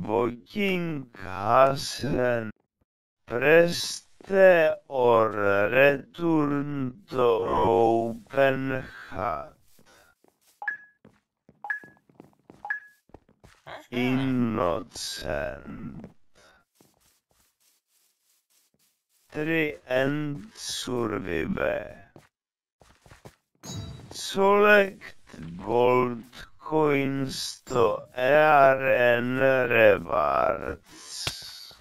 Voting has pressed or return to open hat. Innocent. 3 and survive. Select gold coins to earn rewards.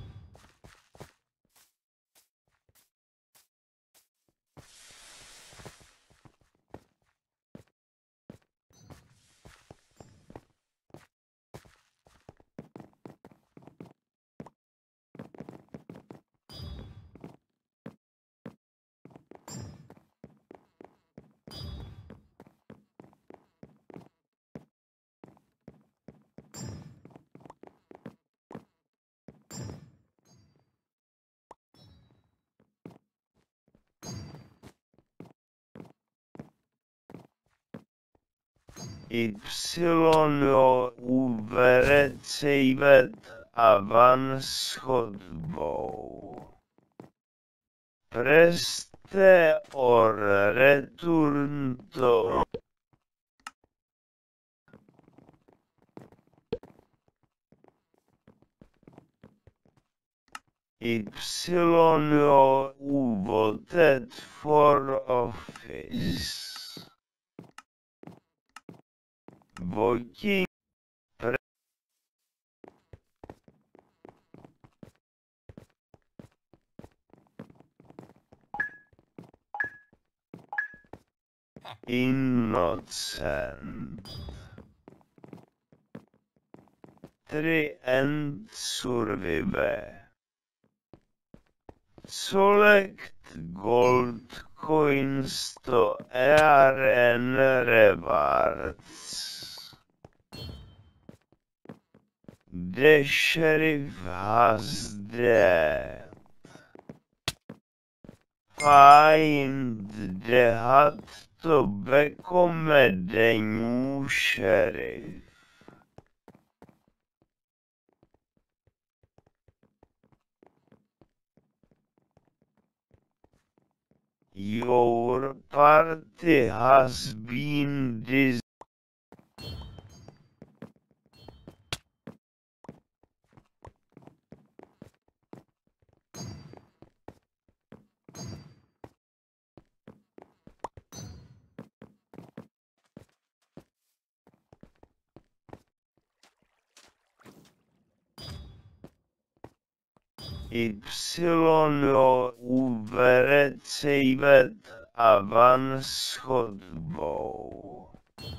Uverecejvet avans chodbou. Preste or return to voted for office. Voting innocent. 3 and survive. Select gold coins to earn rewards. The sheriff has died. Find the hat to become the new sheriff. Your party has been disbanded. Uverecejvet avans chodbou.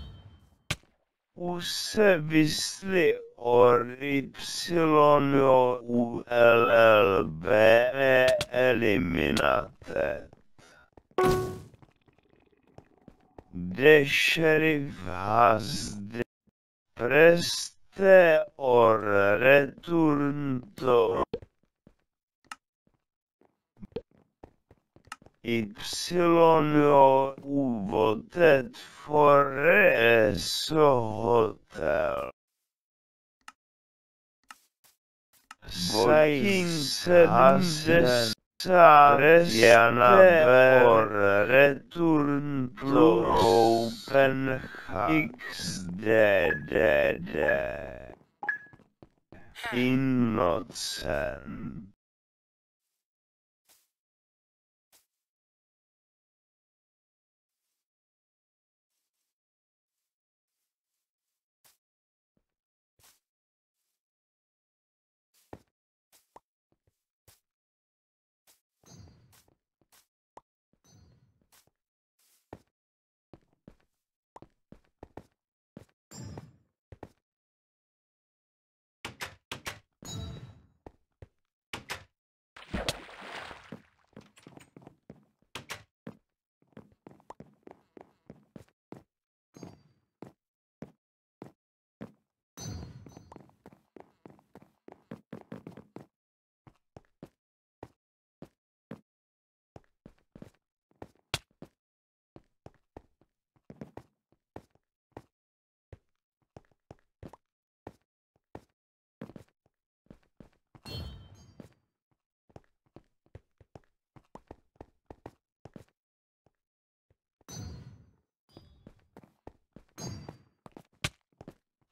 Usevisli or ullb eliminated. The sheriff has pressed or return to voted for hotel. Voting 70 or return to open XDDD. Innocent.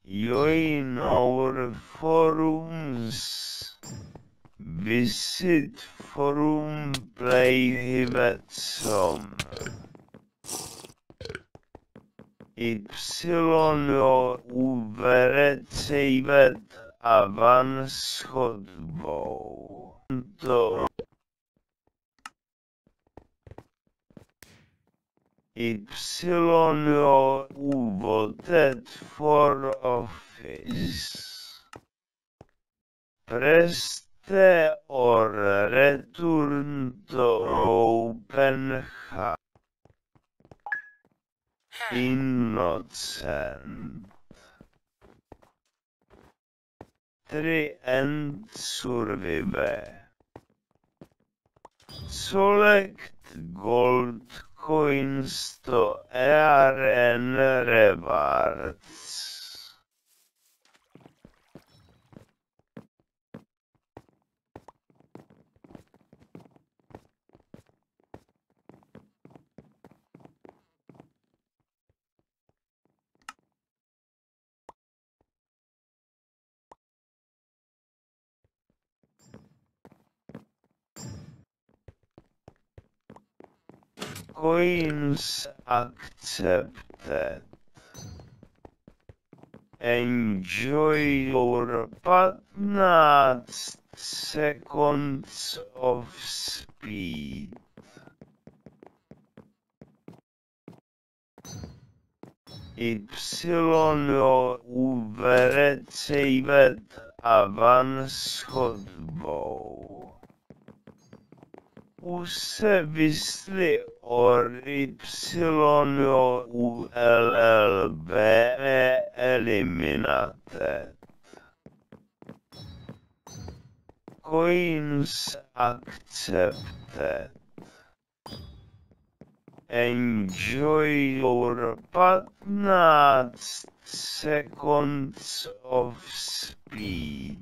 join our forums. Visit forum playhivet.com. uvereceibet avan s chodbou. voted for office. Press or return to open innocent. 3 and survive. Select gold coins to earn rewards. Coins accepted. Enjoy your 15 seconds of speed. uvereceibet avan s chodbou. Se vysli or ullb eliminated. Coins accepted. Enjoy your 15 seconds of speed.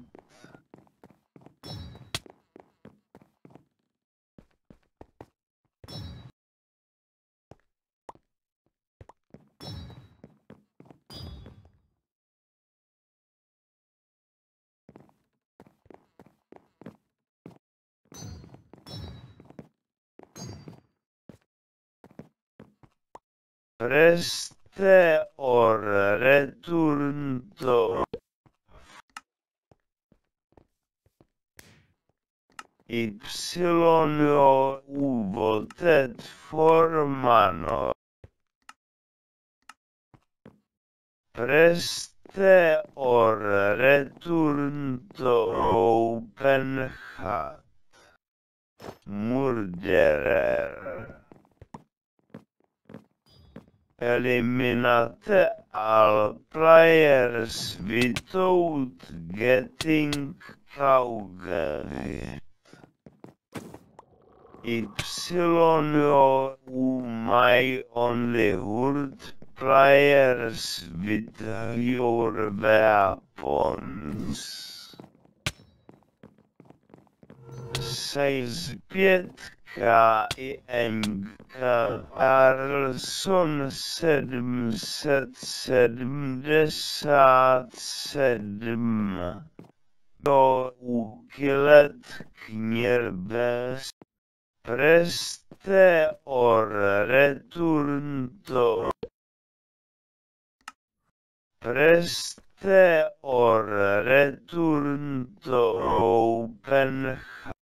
Press or return to voted for Manor. Press or return to open hat. Murderer. Eliminate all players without getting caught. My only hurt players with your weapons. Size 5 Carlson 777 do ukilet knierbes. Press or return to Press or return to open